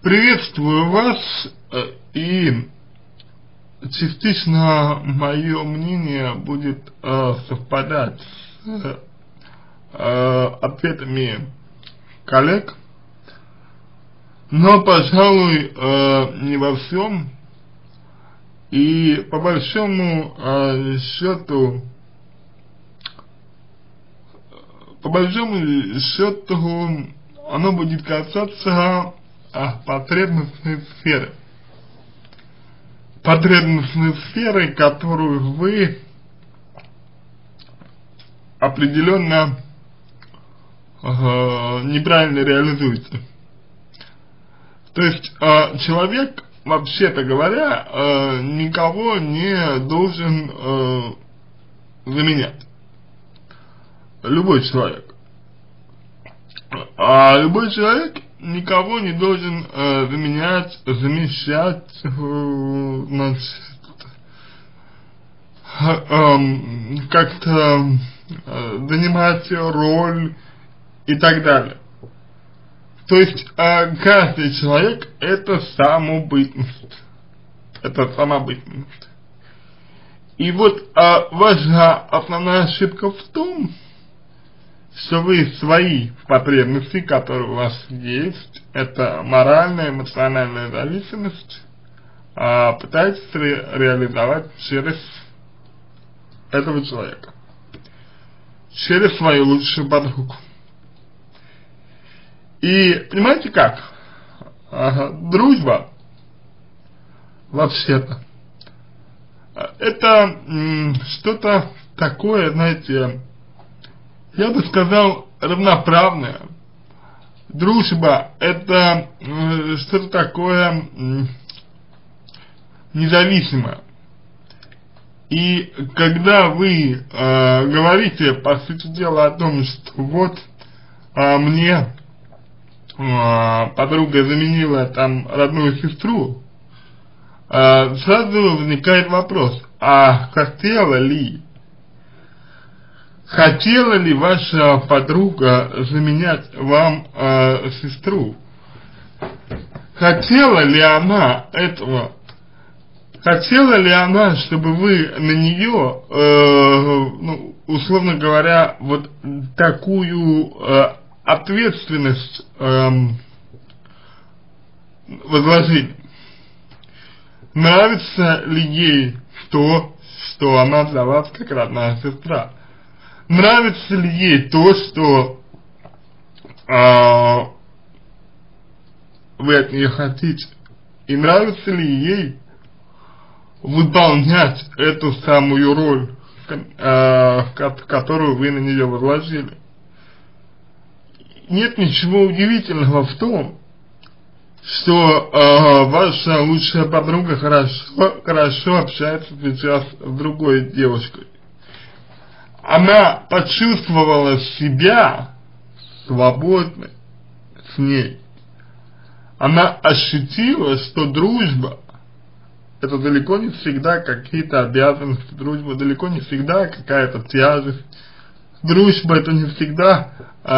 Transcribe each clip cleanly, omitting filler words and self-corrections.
Приветствую вас, и частично мое мнение будет совпадать с ответами коллег, но, пожалуй, не во всем, и по большому счету, оно будет касаться потребностной сферы, которую вы определенно неправильно реализуете. То есть человек, вообще-то говоря, никого не должен заменять. Любой человек. А любой человек никого не должен замещать, значит, как-то занимать роль и так далее. То есть каждый человек — это самобытность. И вот ваша основная ошибка в том, что вы свои потребности, которые у вас есть, это моральная, эмоциональная зависимость, пытаетесь реализовать через этого человека, через свою лучшую подругу. И понимаете как? Дружба, вообще-то, это что-то такое, знаете, я бы сказал, равноправное. Дружба — это что-то такое независимое. И когда вы говорите, по сути дела, о том, что вот мне подруга заменила там родную сестру, сразу возникает вопрос: а хотела ли ваша подруга заменять вам сестру? Хотела ли она этого? Хотела ли она, чтобы вы на нее, условно говоря, вот такую ответственность возложили? Нравится ли ей то, что она для вас как родная сестра? Нравится ли ей то, что вы от нее хотите? И нравится ли ей выполнять эту самую роль, которую вы на нее возложили? Нет ничего удивительного в том, что ваша лучшая подруга хорошо общается сейчас с другой девушкой. Она почувствовала себя свободной с ней. Она ощутила, что дружба — это далеко не всегда какие-то обязанности, дружба далеко не всегда какая-то тяжесть, дружба — это не всегда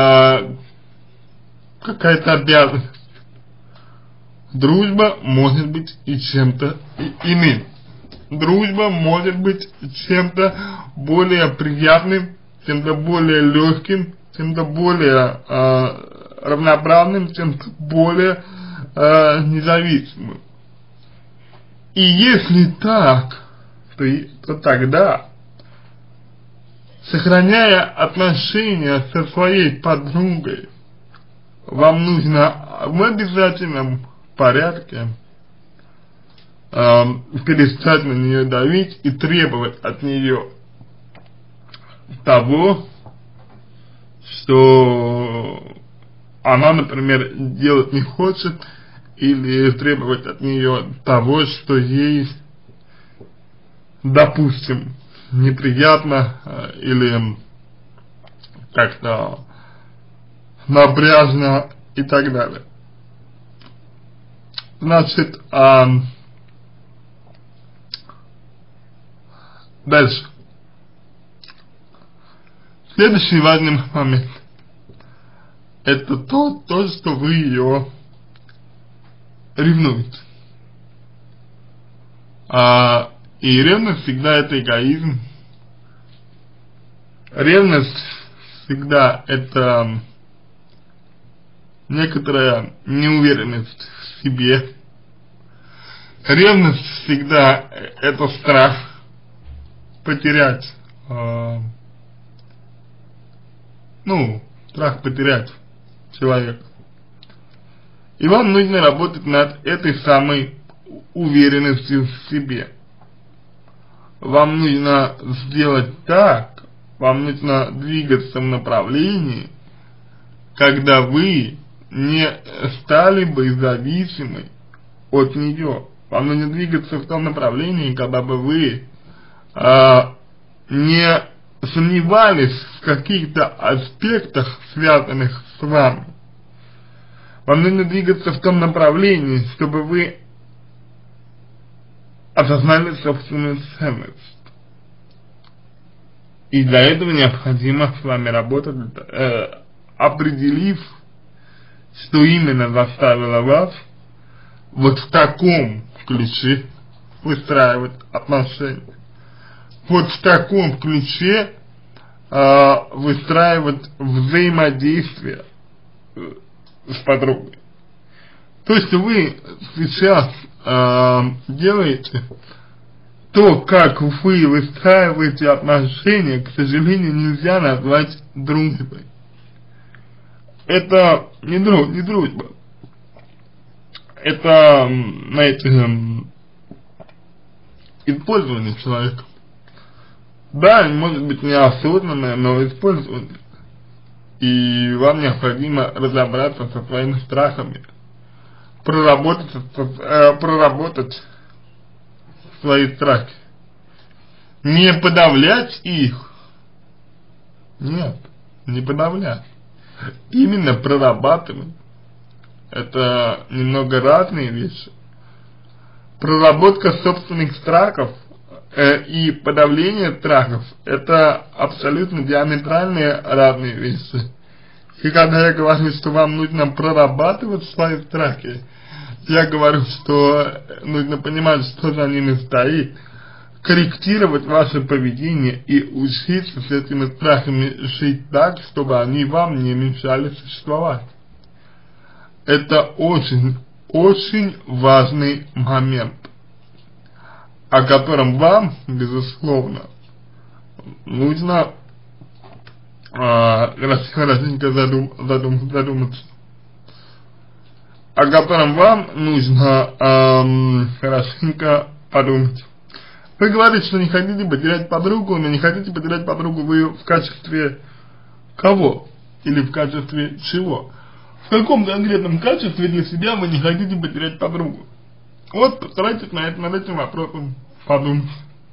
какая-то обязанность. Дружба может быть и чем-то иным. Дружба может быть чем-то более приятным, чем-то более легким, чем-то более равноправным, чем-то более независимым. И если так, то тогда, сохраняя отношения со своей подругой, вам нужно в обязательном порядке перестать на нее давить и требовать от нее того, что она, например, делать не хочет, или требовать от нее того, что ей, допустим, неприятно или как-то напряжно и так далее. Значит, дальше. Следующий важный момент — это то, что вы ее ревнует. И ревность всегда это эгоизм. Ревность всегда это некоторая неуверенность в себе. Ревность всегда это страх потерять, страх потерять человека. И вам нужно работать над этой самой уверенностью в себе. Вам нужно сделать так, вам нужно двигаться в направлении, когда вы не стали бы зависимы от нее. Вам нужно двигаться в том направлении, когда бы вы не сомневались в каких-то аспектах, связанных с вами. Вам нужно двигаться в том направлении, чтобы вы осознали собственную ценность. И для этого необходимо с вами работать, определив, что именно заставило вас вот в таком ключе выстраивать отношения. Вот в таком ключе выстраивать взаимодействие с подругой. То есть вы сейчас делаете то, как вы выстраиваете отношения, к сожалению, нельзя назвать дружбой. Это не дружба. Это, знаете, использование человека. Да, может быть неосознанное, но использование. И вам необходимо разобраться со своими страхами, проработать свои страхи. Не подавлять их. Нет, не подавлять. Именно прорабатывать. Это немного разные вещи. Проработка собственных страхов и подавление страхов — это абсолютно диаметральные разные вещи. И когда я говорю, что вам нужно прорабатывать свои страхи, я говорю, что нужно понимать, что за ними стоит, корректировать ваше поведение и учиться с этими страхами жить так, чтобы они вам не мешали существовать. Это очень важный момент, о котором вам, безусловно, нужно хорошенько задуматься. О котором вам нужно хорошенько подумать. Вы говорите, что не хотите потерять подругу, но не хотите потерять подругу вы в качестве кого? Или в качестве чего? В каком конкретном качестве для себя вы не хотите потерять подругу? Вот постарайтесь над этим вопросом подумать.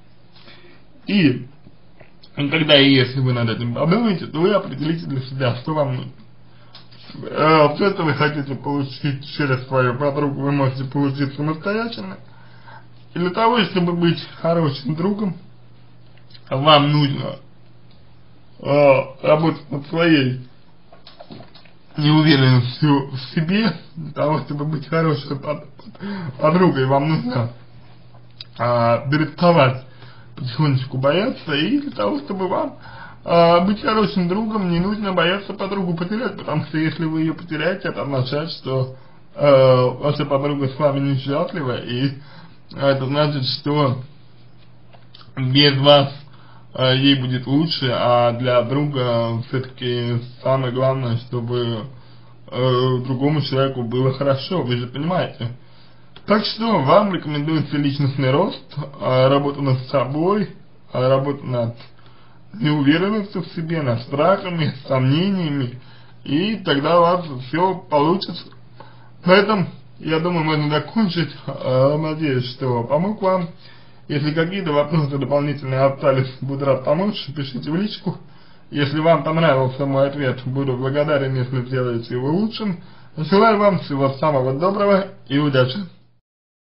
И когда и если вы над этим подумаете, то вы определите для себя, что вам нужно. Все, что вы хотите получить через свою подругу, вы можете получить самостоятельно. И для того, чтобы быть хорошим другом, вам нужно работать над своей неуверенностью в себе. Для того, чтобы быть хорошей подругой, вам нужно переставать потихонечку бояться. И для того, чтобы вам быть хорошим другом, не нужно бояться подругу потерять, потому что если вы ее потеряете, это означает, что ваша подруга с вами несчастлива, и это значит, что без вас ей будет лучше, а для друга все-таки самое главное, чтобы другому человеку было хорошо, вы же понимаете. Так что вам рекомендуется личностный рост, работа над собой, работа над неуверенностью в себе, над страхами, сомнениями, и тогда у вас все получится. На этом, я думаю, можно закончить. Надеюсь, что помог вам. Если какие-то вопросы дополнительные остались, буду рад помочь, пишите в личку. Если вам понравился мой ответ, буду благодарен, если сделаете его лучшим. Желаю вам всего самого доброго и удачи.